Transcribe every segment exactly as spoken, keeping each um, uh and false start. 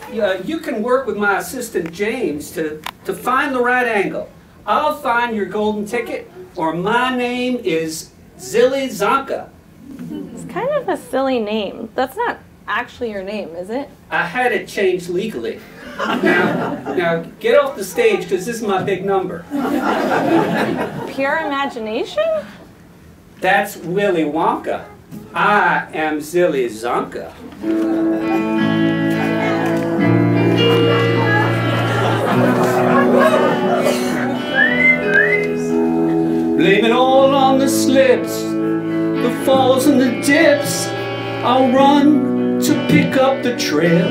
uh, you can work with my assistant James to, to find the right angle. I'll find your golden ticket, or my name is Zilly Zonka. It's kind of a silly name. That's not actually your name, is it? I had it changed legally. Now, now get off the stage, because this is my big number. Pure imagination? That's Willy Wonka. I am Zilly Zonka. Blame it all on the slips, the falls and the dips. I'll run to pick up the trail.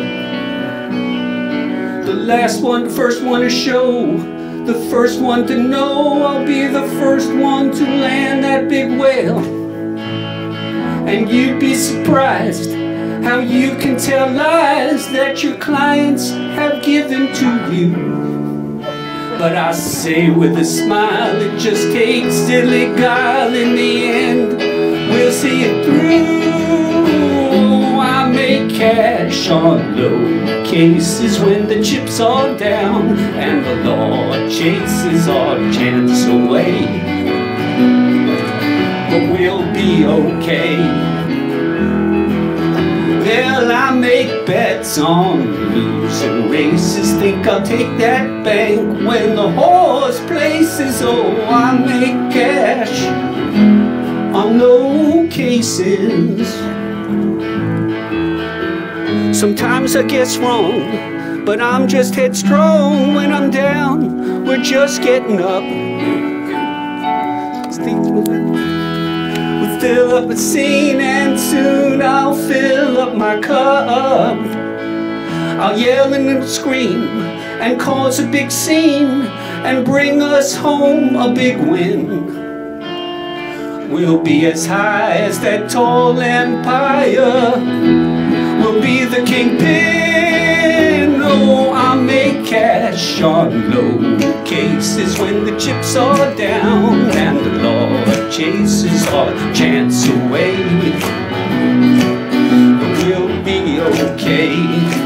The last one, first one to show, the first one to know. I'll be the first one to land that big whale. And you'd be surprised how you can tell lies that your clients have given to you. But I say with a smile, it just takes silly guile. In the end, we'll see it through. I make cash on low cases when the chips are down and the law chases our chance away. But we'll be okay. Well, I make bets on losing races. Think I'll take that bank when the horse places. Oh, I make cash on no cases. Sometimes I guess wrong, but I'm just headstrong. When I'm down, we're just getting up. We'll fill up a scene and soon I'll fill up my cup. I'll yell and scream and cause a big scene and bring us home a big win. We'll be as high as that tall empire. We'll be the kingpin. Oh, I make cash on low cases when the chips are down and the law chases our chance away. But we'll be okay.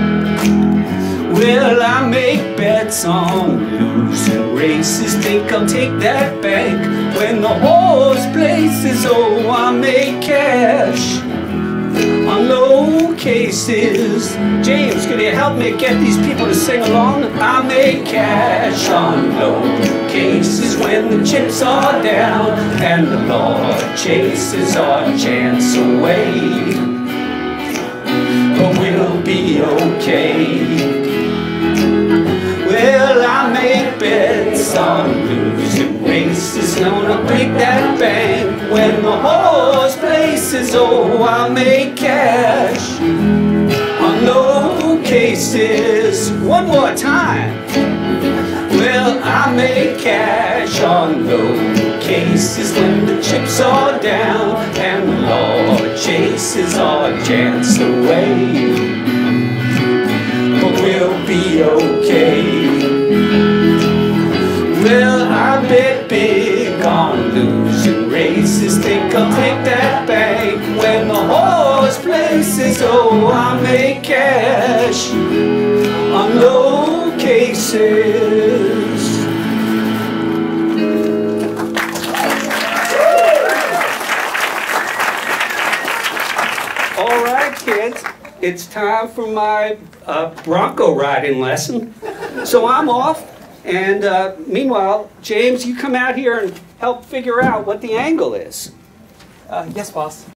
Well, I make bets on losing races. Think I'll take that bank when the horse places. Oh, I make cash on low cases. James, could you help me get these people to sing along? I make cash on low cases when the chips are down and the law chases our chance away. But we'll be okay. Well, I make bets on losing races. Gonna break that bank when the horse places. Oh, I make cash on low cases. One more time. Well, I make cash on low cases when the chips are down and the law chases our chance away. But we'll be okay. Well, I bet big on losing races. Think I'll take that bank when the horse places. Oh, I make cash on low cases. All right, kids. It's time for my uh, Bronco riding lesson. So I'm off, and uh, meanwhile, James, you come out here and help figure out what the angle is. Uh, yes, boss.